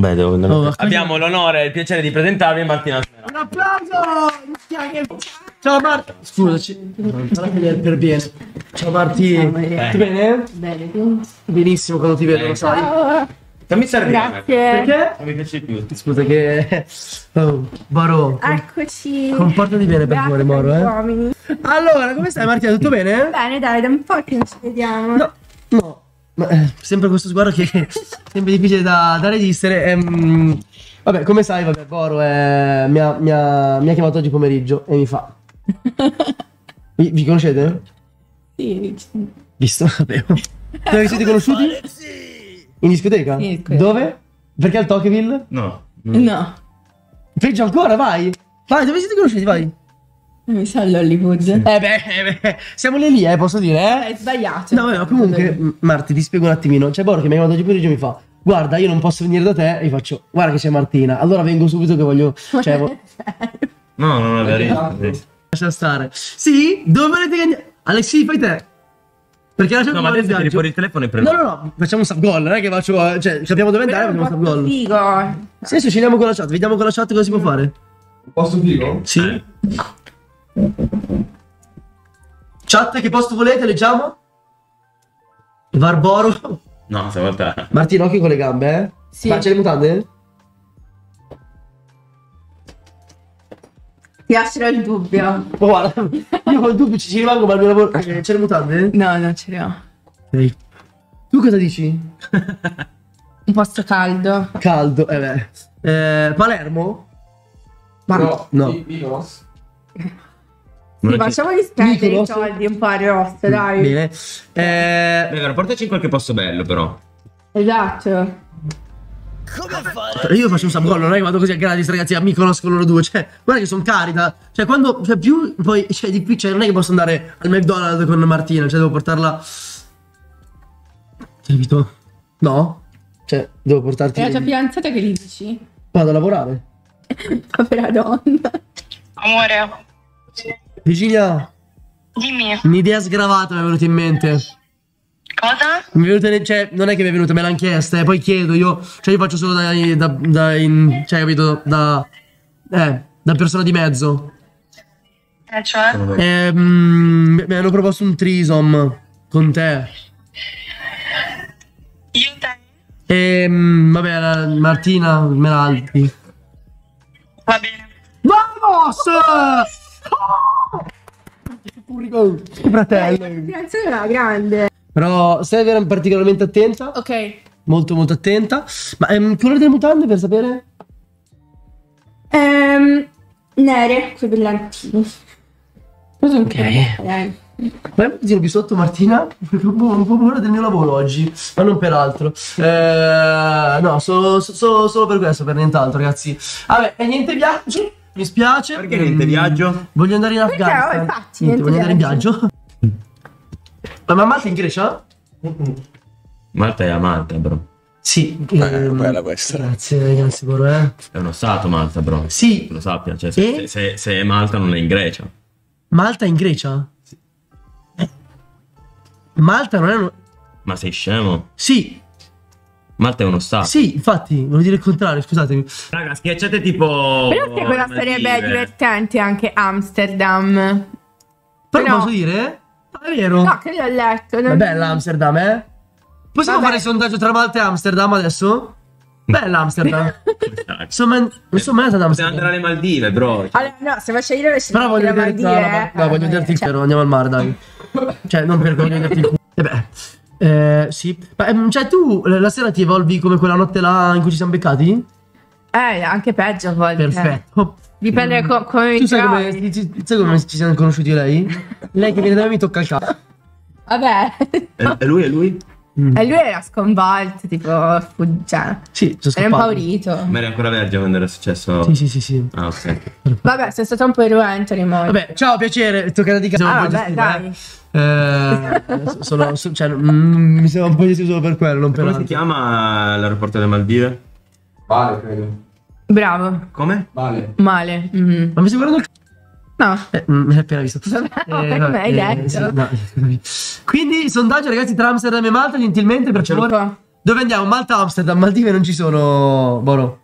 Beh, devo Oh, abbiamo l'onore e il piacere di presentarvi Martina Smeraldo. Un applauso! Ciao Marti. Scusaci. Per bene. Ciao Marti. Tutto bene? Bene, tu? Benissimo quando ti vedo, lo sai. Ciao. Non mi serve. Grazie. Perché? Non mi piace più. Scusa che... Oh, Baro. Eccoci. Comportati bene per favore, Moro, uomini. Allora, come stai Martina? Tutto bene? Bene, dai, da un po' che non ci vediamo. No, no. Ma, sempre questo sguardo che è sempre difficile da resistere. Vabbè, come sai, vabbè, Boro mi ha chiamato oggi pomeriggio e mi fa. Vi conoscete? Sì. Visto? Sapevo. Dove vi siete conosciuti? In discoteca? Sì, in discoteca. Dove? Perché al Tocqueville? No. No. Peggio ancora, vai! Vai, dove siete conosciuti? Vai! Mi sa all'Hollywood. Beh, siamo lì, posso dire, Hai sbagliato. No, vabbè, comunque, Marti, ti spiego un attimino. C'è Boro che mi ha chiamato oggi pomeriggio e mi fa: guarda, io non posso venire da te. E gli faccio: guarda che c'è Martina. Allora vengo subito che voglio. Cioè, No, non è vero. lascia stare. Sì? Dove volete che andiamo? Alexi, fai te. Perché lasciamo No, ma adesso tiri fuori il telefono e prendo. No, facciamo un sub goal, non è che faccio. Cioè, capiamo dove andare, facciamo un sub goal. Figo. Sì, adesso scendiamo con la chat, vediamo con la chat cosa si può fare. Posto figo? Sì. Chat, che posto volete? Leggiamo? Barboro. No, stavolta. Martino, occhio con le gambe, eh? Sì. Ma c'è le mutande? Ti lascerò il dubbio. Ma guarda, io col dubbio ci rimango, ma il mio lavoro. C'è le mutande? No, non ce le ho. Ok. Tu cosa dici? Un posto caldo. Caldo, Palermo? Ma No. Mykonos? sì, facciamo di spendere i Mykonos? soldi un po' a rosso, dai. Bene. Beh, portaci in qualche posto bello, però. Esatto. Io faccio un sub goal, non è che vado così a gratis, ragazzi, a Mykonos con loro due. Cioè, guarda che sono carica. Cioè, quando. Cioè, più poi. Cioè, di qui. Cioè, non è che posso andare al McDonald's con Martina. Cioè, devo portarla. Capito? No? Cioè, devo portarti. E la tua fidanzata che gli dici? Vado a lavorare. Povera donna. Amore, Virginia, dimmi, un'idea sgravata mi è venuta in mente. cosa? Mi è venuta, cioè, non è che mi è venuta, me l'hanno chiesta, e poi chiedo io. Cioè, io faccio solo cioè, capito? Da persona di mezzo. Cioè? Mi hanno proposto un threesome con te. Io e te? Vabbè, Martina, Meraldi. Va bene. Vamos! Fratello. La fidanzata era grande. Però stai particolarmente attenta. Ok. Molto molto attenta. Ma colore delle mutande per sapere? Nere, quei brillantini. Ok. Vai un pochino più sotto, Martina, perché ho un po' paura del mio lavoro oggi, ma non per altro. No, solo per questo, per nient'altro, ragazzi. Vabbè, e niente viaggio, mi spiace. Perché niente viaggio? Voglio andare in Afghanistan. infatti, Niente, niente voglio andare in viaggio. Ma Malta è in Grecia? Malta è a Malta, bro. Sì. Bella questa. Grazie, ragazzi, Boro, È uno stato Malta, bro. Sì. Lo sappia, cioè E? se è Malta non è in Grecia. Malta è in Grecia? Sì. Malta non è uno... Ma sei scemo? Sì, Malta è uno stato. sì, infatti, volevo dire il contrario, scusatemi. Raga, schiacciate tipo. Però che quella sarebbe Maldive. divertente anche Amsterdam. Però No. posso dire? È vero. No, che l'ho letto. È bella Amsterdam, eh? Possiamo Vabbè. fare il sondaggio tra Malta e Amsterdam adesso? Bella Amsterdam. Insomma, non sono mai andato ad Possiamo andare Amsterdam. alle Maldive, bro. Allora, no, se faccio io Però voglio dire vedere. No, voglio vederti il culo, andiamo al mare, dai. Cioè, non perché voglio vederti il culo. E beh, sì. Ma, cioè, tu la sera ti evolvi come quella notte là in cui ci siamo beccati? anche peggio a volte. Perfetto. Dipende come Tu mi sai trovi. sai come ci siamo conosciuti io e lei? Lei che viene da me mi tocca il capo. Vabbè. E lui? E lui? E lui era sconvolto, tipo, cioè, Sì, sono era scappato. impaurito. Ma eri ancora vergine quando era successo? Sì. Ah, ok. Vabbè, sei stato un po' irruento di molto. Vabbè, ciao, piacere, tocca di casa. Ah, vabbè, dai. Cioè, mi sembra un po' gestito solo per quello, non per Come si altro. chiama l'aeroporto delle Maldive? Vale, credo. Bravo. Come? Vale. Male. Mhm. Ma mi stai guardando il No. me l'hai appena visto. Vabbè, come hai detto? Sì, no. Quindi, sondaggio, ragazzi, tra Amsterdam e Malta, gentilmente, per favore. Tipo, Dove andiamo? Malta, Amsterdam, Maldive non ci sono, Boro.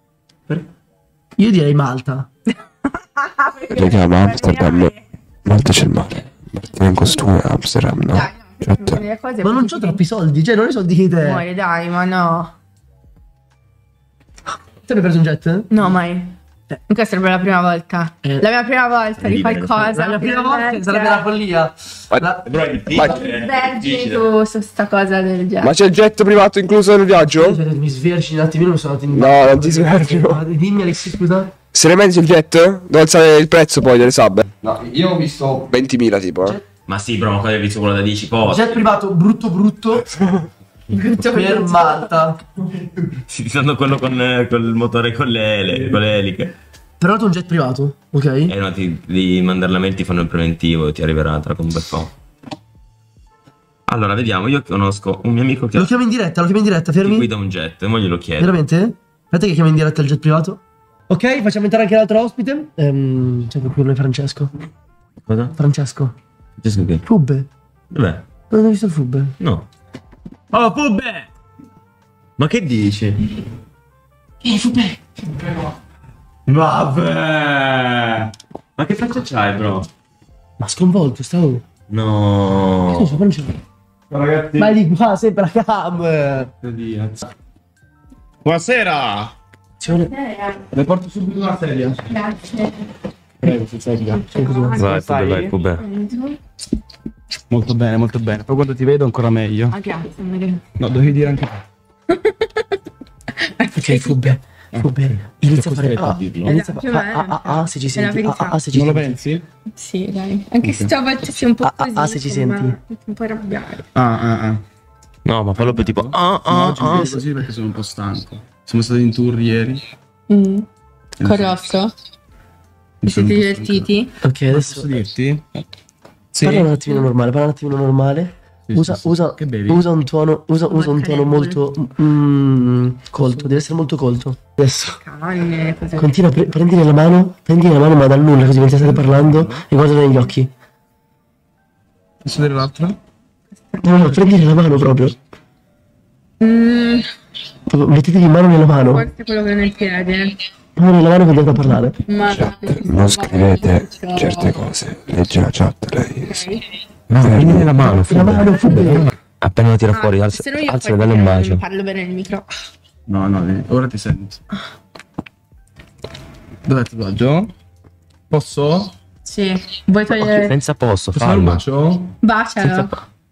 Io direi Malta. Andiamo a Amsterdam. Malta c'è il mare. Martina in costume, Amsterdam, no? Dai, Certo. le cose Ma non così. c'ho troppi soldi, cioè non ho i soldi che te. Amore, dai, ma no. Te ne hai preso un jet? No, mai. Questa sarebbe la prima volta. La mia prima volta di qualcosa. La mia prima volta sarebbe la follia. La- Però è difficile. Vergini su sta cosa del genere. Ma c'è il jet privato incluso nel viaggio? Aspetta, mi sverci un attimino, mi sono andato in No, non ti svergio. Dimmi Alexi, scusa. Seriamente il jet? Devo alzare il prezzo poi delle sub. No, io ho visto 20.000 tipo, Ma sì, bro, ma qua hai visto quello da 10 posti. Jet privato brutto per Malta. Sì, ti stanno quello con il motore con le eliche. Però tu un jet privato, ok? No, di mandarlamenti ti fanno il preventivo, ti arriverà tra un bel po'. Allora, vediamo, io conosco un mio amico che Lo chiamo in diretta, ti fermi. guida un jet, mo glielo chiedo. Veramente? Aspetta che chiamo in diretta il jet privato. Ok, facciamo entrare anche l'altro ospite. C'è qualcuno, è Francesco. Cosa? Francesco. Francesco che? Fubbe. Dov'è? Non hai visto il Fubbe? No. Oh, Fubbe! Ma che dici? Fubbe. Vabbè! Ma che faccia c'hai, bro? Ma sconvolto, stavo. No. Scusa, Francesco. Ragazzi. Ma è di qua, sempre la cam. Buonasera! Le porto subito una sedia. Grazie. Prego, si sedia. Vai, Fubbe. Molto bene, molto bene. Poi quando ti vedo ancora meglio. Ah, grazie, amore. No, dovevi dire anche te. Ok, Fubbe. Fubbe. Inizia a fare. costretto a dirlo. Inizia a se ci È la senti. verità. Se ci Non lo senti. pensi? Sì, dai. Anche se a volte sei un po' così. se ci insomma, senti. un po' arrabbiare. Ah. No, ma fallo più tipo. No, oggi mi vedo così perché sono un po' stanco. Siamo stati in tour ieri. Con Rosso? Vi siete divertiti? Ok, Posso adesso. dirti? Sì. Parla un attimino normale. Sì, Usa, sì, sì. usa, Che bevi? usa un tono molto colto, deve essere molto colto. Adesso Canne, cos'è? continua, prendine la mano ma dal nulla, così mentre state parlando e guardalo negli occhi. Posso dire l'altra? No, prendine la mano proprio. Proprio mettetevi mano nella mano. Forse quello che ho nel piede. Mano nella mano che andate a parlare. Ma Non scrivete certe cose. Legge la chat lei. No, prendi la mano, La mano, Fubbe. Appena lo tira fuori, se no io alza e poi dalle un bacio. parlo bene nel micro. No, ora ti sento. Dov'è il tatuaggio? Posso? Sì. Vuoi togliere? Senza posso, Posso fare un fallo. bacio? Bacialo.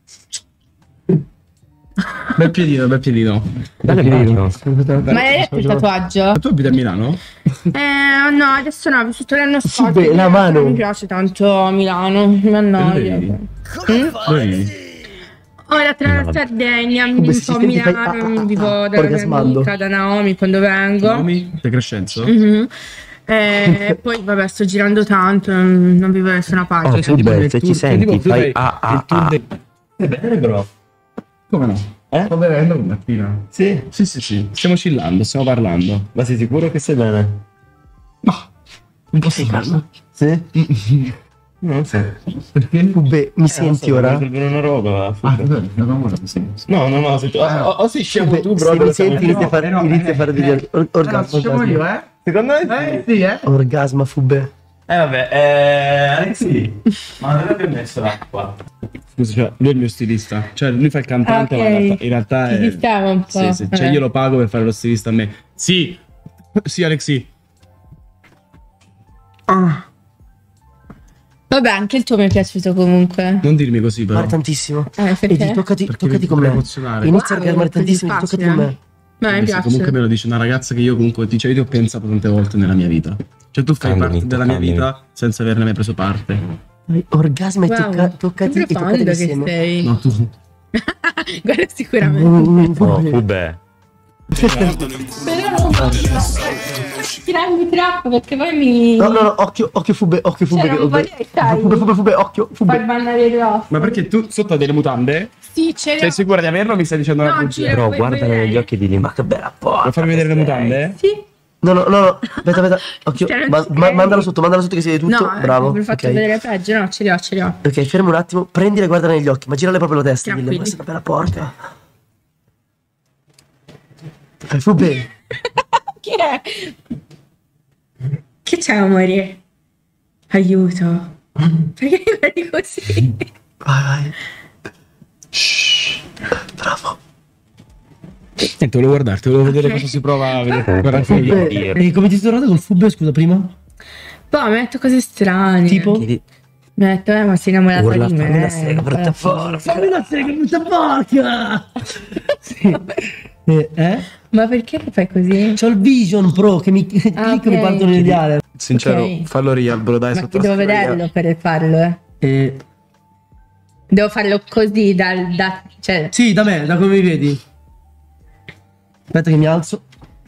Bel piedino. Dalle un bacio. Ma hai detto il tatuaggio? Ma tu abiti a Milano? No, adesso no, ho vissuto l'anno scorso. Beh, la mano. Non mi piace tanto Milano, mi annoia. Dove vivi? Ora tra la Sardegna, Come vivo si a sente? Milano, vivo dalla mia orgasmando. amica, da Naomi quando vengo. Nomi? De Crescenzo? Mhm. Poi vabbè, sto girando tanto, non vivo da nessuna parte. Oh, Fubbe, se ci senti, fai il tour dei... È bene, bro. Come no? Sto bevendo con Martina. Sì. Sì. Stiamo chillando, stiamo parlando. Ma sei sicuro che sei bene? Ma un po' strano. Sì. Non so. Perché? Fubbe, mi senti ora? Per una roba. Ah, no, sì. No, se tu. Sì, scemo Fubbe, tu, bro. se mi senti inizia a fare degli orgasmi. Secondo me sì. Sì, Orgasma, Fubbe. Vabbè, Alexi. Ma dove abbiamo messo l'acqua? Scusa, cioè, lui è il mio stilista. Cioè, lui fa il cantante, Ok. ma in realtà Ti è... distava un po'. Sì. Cioè, io lo pago per fare lo stilista a me. Sì, Alexi. Vabbè, anche il tuo mi è piaciuto comunque. Non dirmi così, però. Fare tantissimo. Perché? Edi, toccati Perché con mi me. emozionare. Inizia a Wow, orgasmare così tantissimo, toccati con facile. me. Ma mi Sì, piace. comunque me lo dice una ragazza che io comunque io ti ho pensato tante volte nella mia vita. Cioè, tu fai Toccandoli, parte della mia toccandoli. vita senza averne mai preso parte. Orgasma e Wow, toccati che e toccati profondo che insieme. sei. No, tu. Guarda, sicuramente. Fubbe. Però non tirarmi troppo perché poi mi No, occhio Fubbe, Cioè, non vorrei, sai. Fubbe, occhio, fai Fubbe. bannare l'osso. Ma perché tu sotto hai delle mutande? Sì, ce l'ho. Sei sicura di averlo o mi stai dicendo una No, bugia? gira. Però Vuoi guarda vedere? negli occhi di lì, ma che bella porca. Vuoi farmi vedere le mutande? Sì. No, aspetta, occhio. Mandalo sotto che si vede tutto. No, Bravo. mi faccio Ok. vedere peggio. No, ce li ho. Ok, fermo un attimo, prendila e guardala negli occhi, ma girale proprio la testa, dille, Tranquilli. questa è una bella porca. Fubbe. Che è? Che c'è, amore? Aiuto. Perché mi guardi così? Vai. Shhh. Bravo. Te volevo guardarti, volevo vedere cosa si prova a vedere. Guarda, E come ti sei tornato col Fubbe, scusa, prima? Poi mi ha detto cose strane. Tipo? Mi ha detto, ma sei innamorata Urla, di me. fammi la sega, brutta porca. Fammi la sega, brutta porca! Sì. Ma perché fai così? C'ho il Vision Pro che mi clicco e mi ok. partono gli alieni. sincero, Ok. fallo real, bro, dai, Ma sotto devo la scrivania. vederlo per farlo, Devo farlo così, cioè... Sì, da me, da come mi vedi. Aspetta che mi alzo.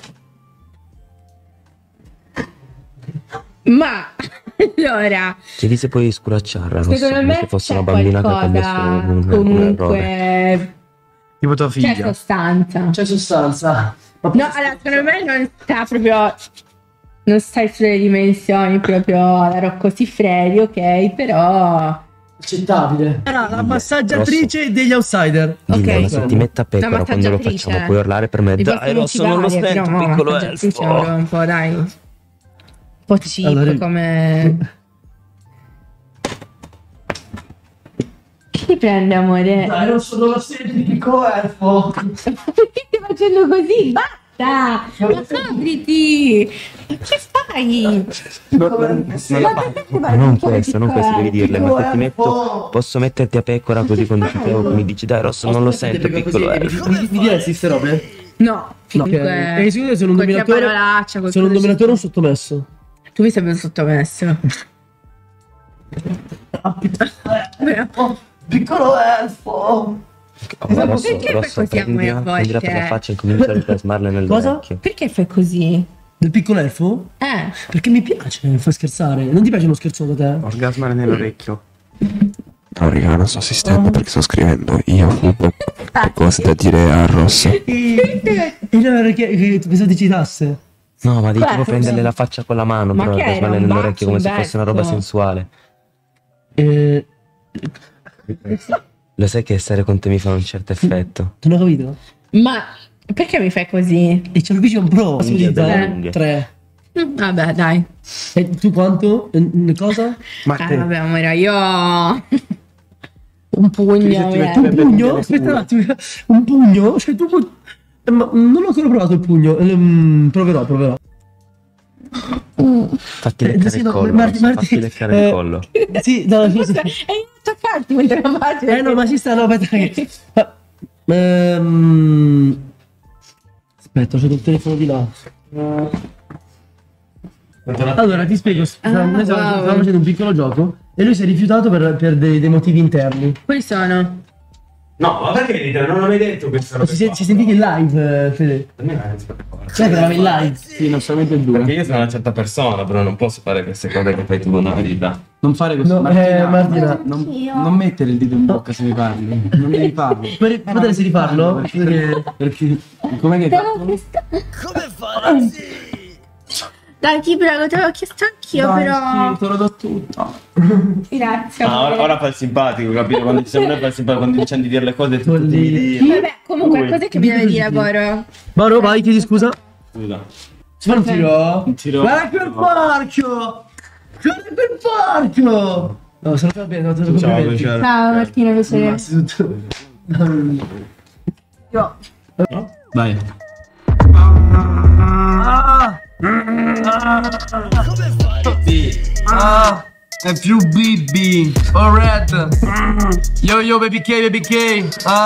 Ma, allora... Chiedi se puoi sculacciarla, Rosso, Secondo come me se fosse c'è una bambina che ha commesso qualcosa, un errore. comunque... Tipo tua C'è figlia. sostanza. C'è sostanza. Ma No, allora, secondo me non sta proprio... Non stai sulle dimensioni proprio alla Rocco Siffredi, ok? Però... accettabile. Era la massaggiatrice degli outsider. Dillo, Ok. ma se ti mette a La pecora quando lo massaggiatrice. facciamo puoi urlare per me. Li Dai, posso Rosso, non lo motivare, sento, però, piccolo massaggiatrice elfo. un po', dai. Un po' cheap, Allora, come... Che ti prende, amore? Dai, non sono la serie di piccolo elfo. Perché stai facendo così? Basta! Ma apriti! Ma che fai? Ma non questo, devi dirle, ma se ti metto, posso metterti a pecora così quando ti chiedo, mi dici dai Rosso, non lo sento, piccolo elfo. Mi diresti ste robe? No, comunque... E secondo te sono un qualche dominatore? parolaccia, Sono un qualcosa dominatore o un sottomesso? Tu mi sei sottomesso. Piccolo elfo. Rosso, Perché Rosso, fai così a me a prendila per la volte? faccia e comincia a riplasmarla Cosa? nell'orecchio. Perché fai così? Del piccolo elfo? Perché mi piace, fa scherzare. Non ti piace uno scherzo da te? Orgasmare nell'orecchio. No, raga, non sto assistendo perché sto scrivendo. Io Fubbe ho cose da dire a Rosso. E no, perché pensavo ti citasse. No, ma devi Beh, tipo prenderle la faccia con la mano, Ma però che era, riplasmarle un nell'orecchio come se bacio, fosse una roba verso? sensuale. Eh, Lo sai che stare con te mi fa un certo effetto. non ho capito. Ma perché mi fai così? E c'è il Vision Pro. Unghie belle lunghe. 3. Vabbè, dai. E tu quanto? Cosa? Ma te, Vabbè, amore, io ho un pugno. ti metti Un pugno? Aspetta un attimo. Un pugno? Cioè tu ma non ho ancora provato il pugno. Proverò. Fatti leccare sì, il no, collo, Marti, Rosso, fatti leccare il collo. Sì, no, scusa. E io toccarti mentre lo faccio. No, ma ci sta, no, aspetta che... Aspetta, c'è il telefono di là. Allora, ti spiego. Noi stavamo facendo un piccolo gioco e lui si è rifiutato per dei motivi interni. Quali sono? No, ma perché dite? Non ho mai detto questa roba. Ci sentite in live, Fede? Sai che eravamo in live? sì, non solamente due. Perché io sono una certa persona, però non posso fare queste cose che fai tu, una verità. Non fare così. No, Martina. Non mettere il dito in bocca se mi parli. Non devi farlo. Potresti rifarlo? Perché com'è che Dai, ti prego, te l'ho chiesto anch'io, però. Sì, te lo do tutto. Grazie. Ah, amore. ora fa il simpatico, capito? Quando ci siamo noi fa il simpatico, quando iniziamo di dire le cose tu devi dire. Vabbè, comunque, cos'è che mi deve dire, Boro? Boro, vai, chiedi scusa. Scusa. Si fa un tiro? Tiro. Guarda quel porco! Guarda quel porco! No, se lo fa bene, te lo Ciao, complimenti. piacere. Ciao, Martina, piacere. Innanzitutto. Io. Vai. È più Bibi. Alright. Yo baby K.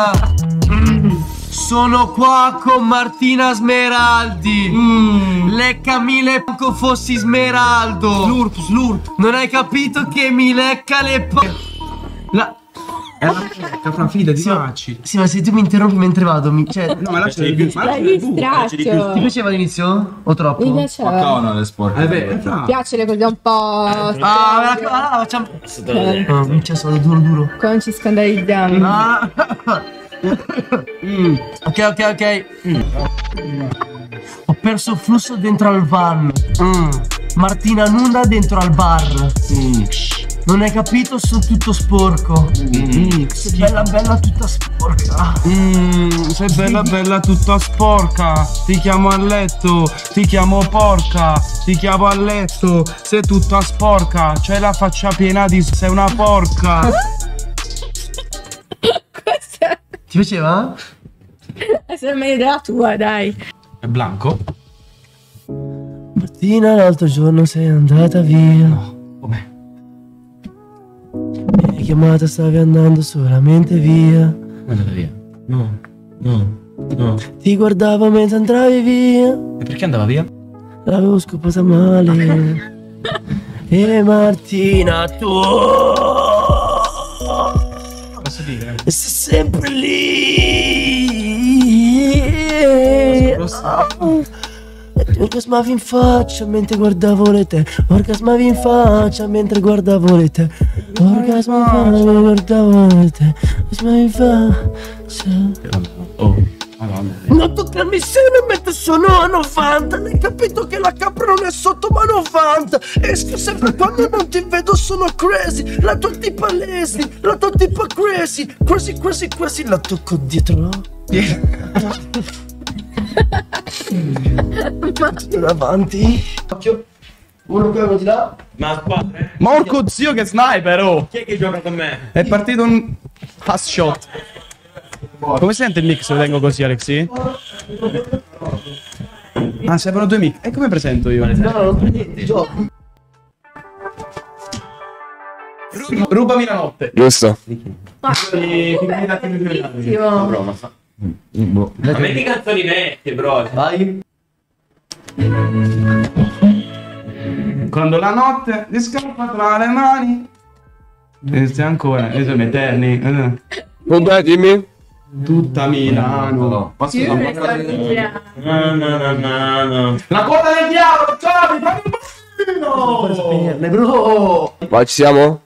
Sono qua con Martina Smeraldi. Leccami le fossi Smeraldo. Slurp. Non hai capito che mi lecca le È una capra fida, ti facci. Sì, ma se tu mi interrompi mentre vado, cioè, No, ma lascia di più. L'hai ti distratto. piaceva all'inizio? O troppo? Mi piaceva. No, le sporche. Beh, Mi piace le cose un po'. Facciamo. Minchia, sono duro. Come non ci scandalizziamo. Ok. Ho perso il flusso dentro al van. Martina nuda dentro al bar. Non hai capito, sono tutto sporco. Sei bella bella tutta sporca. Sei bella bella tutta sporca. Ti chiamo a letto, ti chiamo porca. Ti chiamo a letto, sei tutta sporca. C'hai la faccia piena di... sei una porca. Questa Ti piaceva? è meglio della tua, dai. È Blanco? Martina, l'altro giorno sei andata via. Com'è? Mi hai chiamata, stavi andando solamente via. Come è andata via? No. Ti guardavo mentre andavi via. E perché andava via? L'avevo scopata male. E Martina, tu Posso dire? sei sempre lì. Orgasmavi in faccia mentre guardavo le te. Orgasmavi in faccia mentre guardavo le te. Orgasmavi mentre guardavo le te. Orgasmavi in faccia. Oh, madonna. Non toccarmi seno mentre sono a 90. Hai capito che la capra non è sotto ma 90. Esco sempre quando non ti vedo, sono crazy. La tua tipa lazy, la tua tipa crazy. Crazy, crazy, crazy. La tocco dietro. Tutto davanti. Occhio. Uno qua, uno di là. Ma squadra? Morco zio che sniper, oh! Chi è che gioca con me? È partito un pass shot. Come sente il mic se lo tengo così, Alexi? Ah, servono due mic. E come presento io? No, non per niente, gioco. Rubami la notte. Giusto? Bellissimo. Ma metti canzoni vecchie, bro. Vai. Quando la notte ti scappa tra le mani. E stai ancora, noi siamo eterni. Vabbè, dimmi. Tutta Milano. Posso Io fare me sto girando. No. La coda del diavolo, Tommy, fammi un Puoi bambino! spegnerne, bro. Vai, ci siamo?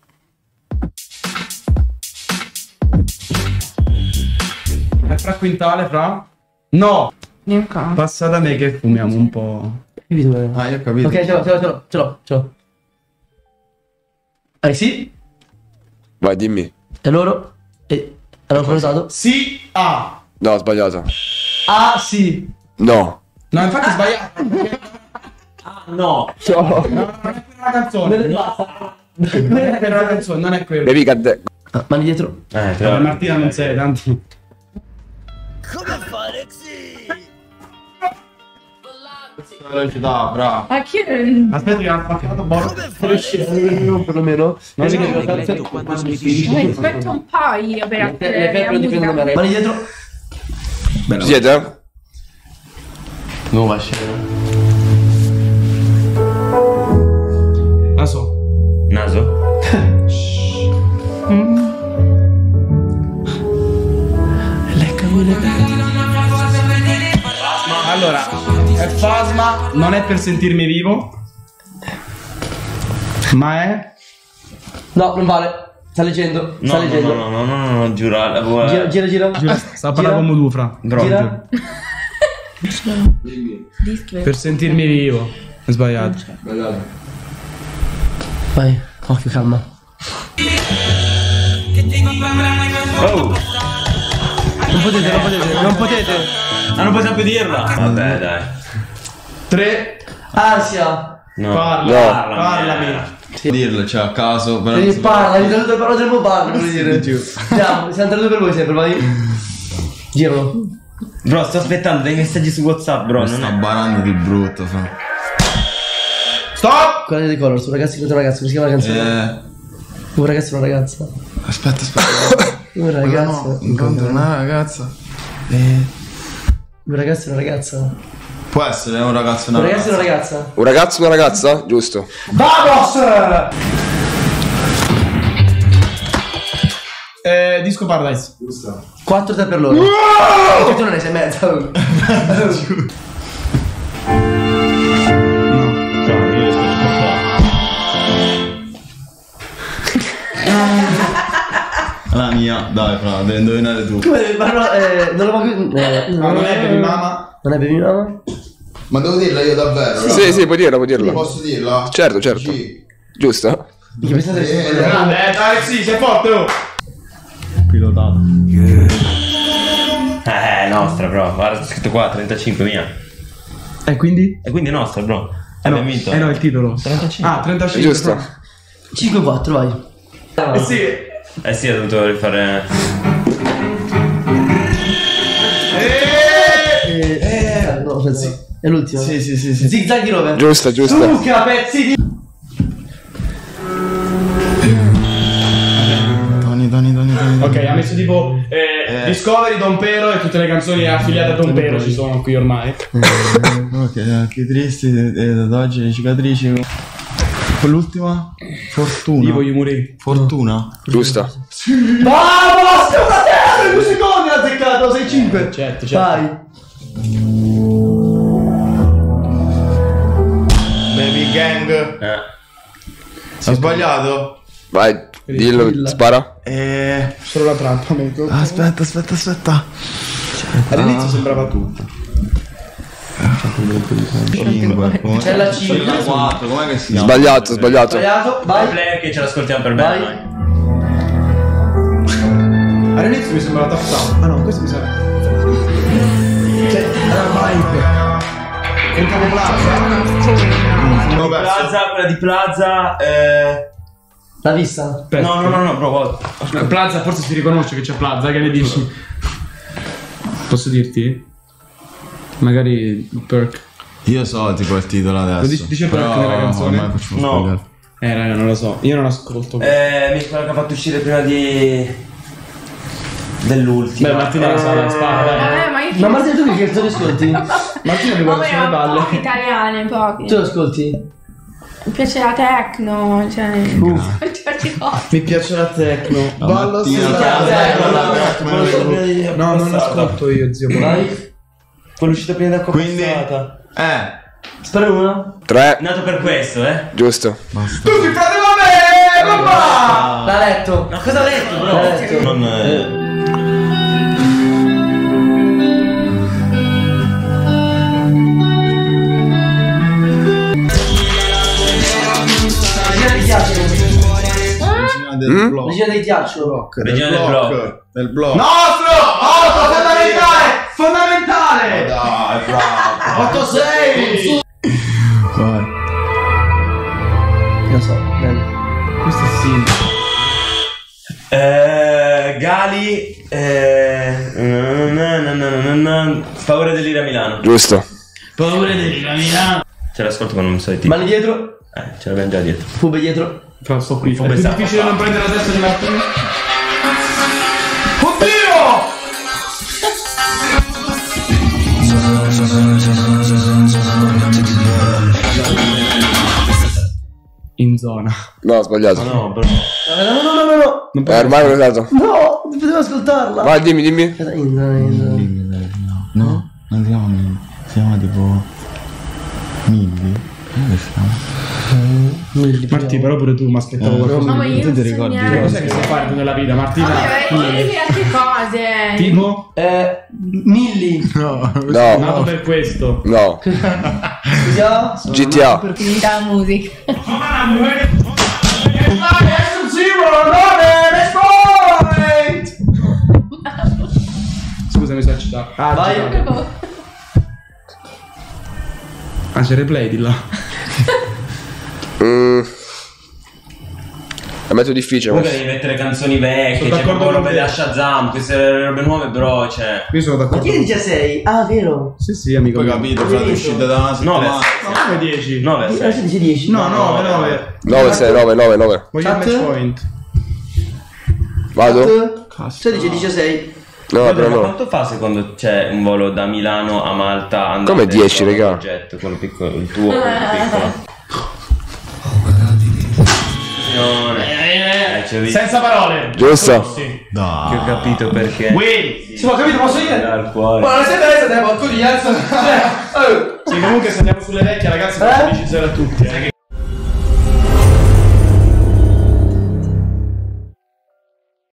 È fra quintale, fra? No! Neanche. Passa da me che fumiamo un po'. Ah, io ho capito. Ok, ce l'ho. Sì. Vai, dimmi. E loro? E hanno prenotato? Sì, ah! No, ho sbagliato. Ah, sì. No. No, infatti è sbagliato. No. No, non è quella la canzone. Non è quella la canzone, non è quello. Devi cadere. Ah, mani dietro. Vabbè, Martina non sei, tanti. Velocità, bravo. Ma chi è? Aspetta che hanno fatto Borro. Perlomeno. Non si Aspetta un po' io per Le attirare la dipende da musica. me. Mani dietro. Ci siete? Nuova scena. Naso. Naso? Allora, è Fasma, non è per sentirmi vivo, ma è... No, non vale. Sta leggendo. Sta leggendo. No, giura. Gira. Sta parlando con Mudufra. Gira. Per sentirmi vivo. È sbagliato. Vai. Occhio, calma. Oh! Non potete. Ah, non possiamo più dirla? Vabbè, dai. 3. Ansia. No. Parlami. Dirlo, cioè a caso. Però Devi parla, hai dato le parole del mobile, vuol dire. Andiamo, siamo entrati per voi sempre, vai. Giralo. Bro, sto aspettando dei messaggi su WhatsApp, bro. Non sta è... barando di brutto, fa. Stop! Quella di Colors, un ragazzo contro un ragazzo, come si chiama la canzone? Un ragazzo e una ragazza. Aspetta. Un ragazzo. No, incontro una ragazza. Un ragazzo e una ragazza. Può essere un ragazzo e una Un ragazzo e una ragazza. ragazza. Un ragazzo e una ragazza? Giusto. Vamos! Disco Paradise. 4-3 per loro. E tu non ne sei mezza. La mia, dai, fra, devi indovinare tu. Come? Ma no, non lo voglio. Non è Baby Mama. Non è Baby Mama? Ma devo dirla io davvero? Sì, puoi dirla. Posso dirla? Certo. G. Giusto? Di che pensate che sia Grande, dai, sì, sei forte, oh. Pilotato. Nostra, bro. Guarda, c'è scritto qua, 35 mia. E quindi? E quindi è nostra, bro. Abbiamo vinto. No, il titolo. 35. Ah, 35. Giusto. 5-4, vai. Sì. Eh sì, ho dovuto rifare. No, sì. È l'ultimo. Sì. Zig Zag di Rover. Giusto. Luca, pezzi di... Tony. Ok, ha messo tipo Discovery, Don Pero e tutte le canzoni affiliate a Don Pero ci sono qui ormai. Ok, che tristi, ad oggi le cicatrici. Quell'ultima? Fortuna. Io voglio morire. Fortuna. Giusto. Vamos, fratello! 2 secondi ha azzeccato, 6-5. Certo. Vai. Baby Gang. Ho sbagliato? Vai, dillo, spara. Solo la trappa, amico. Aspetta. All'inizio sembrava tutto. C'è la C. 4, com'è che si chiama? Sbagliato. Sbagliato, vai. Player che ce l'ascoltiamo per bene. Vai. All'inizio mi sembrava Taft. Ah no, questo mi sa. Entrate Plaza. Quella di Plaza. L'ha vista? No, bro. Plaza forse si riconosce che c'è Plaza, che ne dici? Posso dirti? Magari Perk. Io so tipo il titolo adesso. Dice Perk nella canzone? No. Raga, non lo so. Io non ascolto. Mi quello che ha fatto uscire prima dell'ultimo. Beh, Martina la sa, dai, spara, dai. Ma io Ma Martina, tu che canzoni ascolti? Martina mi guarda sulle balle. poche italiane, poche. Tu lo ascolti? Mi piace la techno, cioè. Certi cose. Mi piace la techno. Ballo No, non ascolto io, zio. Vai. Quello uscito prima da Coppa. Quindi Spara una. 3. Nato per questo, Giusto. Tutti frate va bene, papà! L'ha letto. Ma cosa ha letto, bro? L'ha letto. Non Regina ti piace? del blocco. Regina dei ghiaccio. Regina del blocco. Del blocco. Nostro! Fondamentale! Dai, bravo. 8-6. Vai. Lo so, bene. Questo è simile. Gali. Paura dell'ira a Milano. Giusto. Paura dell'ira a Milano. Ce l'ascolto quando non so i titoli. Mani dietro. Ce l'abbiamo già dietro. Fube dietro. Però sto qui. È più pensavo. difficile non prendere la testa di Martino. Oddio! In zona. No, ho sbagliato. No, bro. No. Ormai l'ho usato. No, potevo ascoltarla. Vai, dimmi. No, non si chiama Milli. Si chiama tipo Milli. Come si chiama? Martì, però pure tu mi aspettavo qualcosa. Ma io tu ti non so ricordi? niente. Cos'è che sai fare tu nella vita, Martina? Devi dire altre cose. Tipo? Milli. No. Nato per questo. No. Scusa? GTA. Finita la musica. Scusa, mi sono eccitato. Vai. Ah, c'è replay di là. È molto difficile Comunque questo. devi mettere canzoni vecchie, Sono c'è d'accordo proprio con robe te. da Shazam, queste robe nuove, bro, cioè. Io sono Ma d'accordo. chi è 16? Ah, vero? Sì, amico. Poi mio. capito, frate, uscite da una 9 settimana. Ma come 10? 9 Ah, si dice 10. No, 9. 9, 6, 9. Voglio il Chat? match point. Vado? Cioè dice 16. No, però Ma no. quanto fa secondo c'è un volo da Milano a Malta andando Come 10, dentro raga? un progetto, quello piccolo, il tuo, quello piccolo. C'è visto Senza parole. Giusto. Sì. Dai. che ho capito perché. Win. Sì, ma ho capito, posso dire? Al cuore. Ma non siete adesso, devo così, alzo. Sì, comunque se andiamo sulle vecchie ragazzi, faccio 10-0 a tutti.